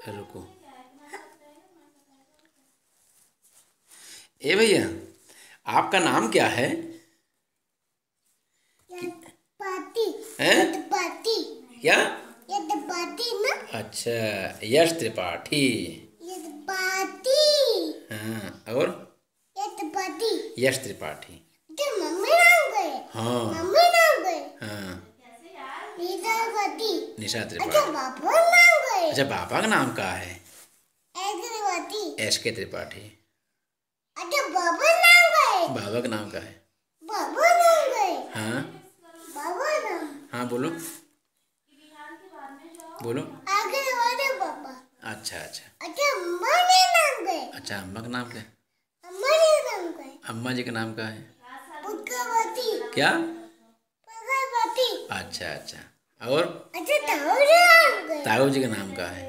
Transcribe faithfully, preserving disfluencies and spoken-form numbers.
फिर रुको। ए भैया, आपका नाम क्या है? पाती हैं? पाती क्या? ये तो पाती ना। अच्छा, यश त्रिपाठी। ये तो पाती। हाँ, और ये तो पाती। यश त्रिपाठी। तो मम्मी नाम गए। हाँ मम्मी नाम गए। हाँ, निशा त्रिपाठी। निशा अच्छा त्रिपाठी। पापा नाम गए। अच्छा, पापा का नाम क्या है? ऐसे त्रिपाठी। एस के त्रिपाठी। अच्छा बाबा नाम गए। बाबा का नाम क्या है? बाबा नाम गए। हाँ बाबा नाम। हाँ, बोलो बोलो। आगे वाले पापा। अच्छा अच्छा। अच्छा अम्मा ने नाम गए। अच्छा, अम्मा का नाम क्या है? अम्मा ने नाम गए। अम्मा जी का नाम क्या है? पुष्पावती। क्या? पुष्पावती। अच्छा अच्छा, और अच्छा ताऊ जी नाम गए। ताऊ जी का नाम क्या है?